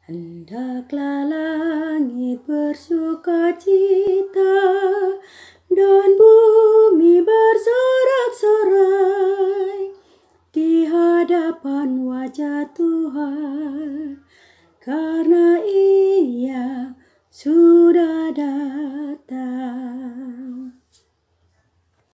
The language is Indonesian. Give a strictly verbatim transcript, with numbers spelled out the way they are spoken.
Hendaklah langit bersuka cita dan bumi bersorak-sorai di hadapan wajah Tuhan, karena Ia sudah